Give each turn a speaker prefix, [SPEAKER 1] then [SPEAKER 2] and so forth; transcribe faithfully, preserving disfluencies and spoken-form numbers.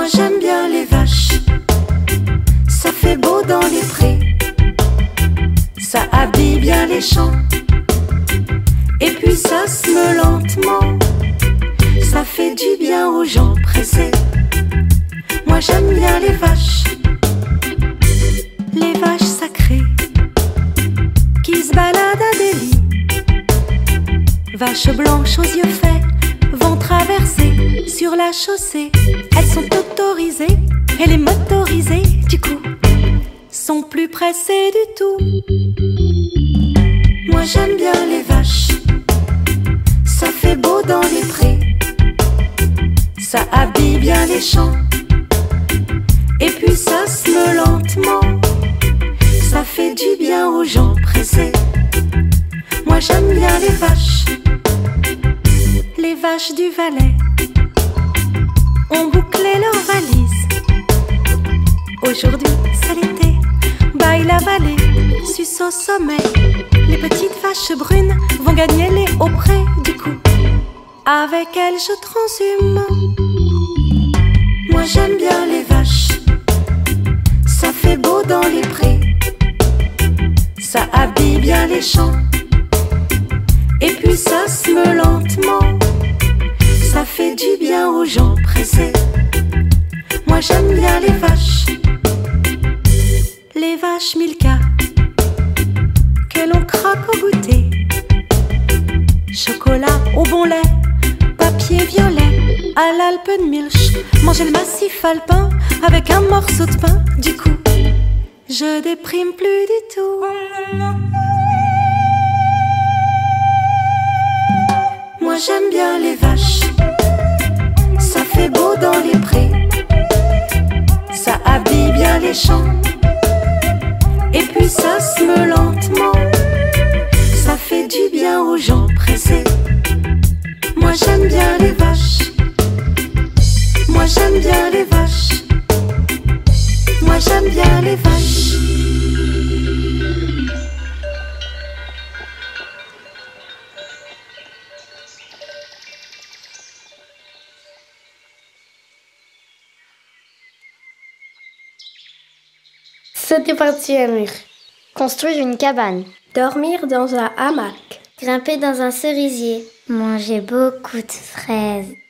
[SPEAKER 1] j'aime bien les vaches, ça fait beau dans les prés, ça habille bien les champs, et puis ça se meut lentement, ça fait du bien aux gens pressés. Moi j'aime bien les vaches, les vaches sacrées, qui se baladent à des lits. Vaches blanches aux yeux faits vont traverser sur la chaussée. Elles sont autorisées et les motorisées, du coup, sont plus pressées du tout. Moi j'aime bien les vaches, ça fait beau dans les prés, ça habille bien les champs, et puis ça se meut lentement, ça fait du bien aux gens pressés. Moi j'aime bien les vaches, les vaches du Valais ont bouclé leurs valises. Aujourd'hui c'est l'été, baille la vallée, suce au sommet. Les petites vaches brunes vont gagner les hauts prés, du coup avec elles je transhume. Moi j'aime bien les vaches, ça fait beau dans les prés, ça habille bien les champs, et puis ça se meut lentement, ça fait du bien aux gens pressés. Moi j'aime bien les vaches, les vaches Milka, que l'on craque au goûter. Chocolat au bon lait, papier violet, à l'Alpenmilch, manger le massif alpin avec un morceau de pain. Du coup, je déprime plus du tout. Moi j'aime bien les vaches, ça fait beau dans les prés, ça habille bien les champs, et puis ça se meut lentement, ça fait du bien aux gens pressés. Moi j'aime bien les vaches, moi j'aime bien les vaches, moi j'aime bien les vaches.
[SPEAKER 2] Sauter par-dessus un mur. Construire une cabane.
[SPEAKER 3] Dormir dans un hamac.
[SPEAKER 2] Grimper dans un cerisier.
[SPEAKER 4] Manger beaucoup de fraises.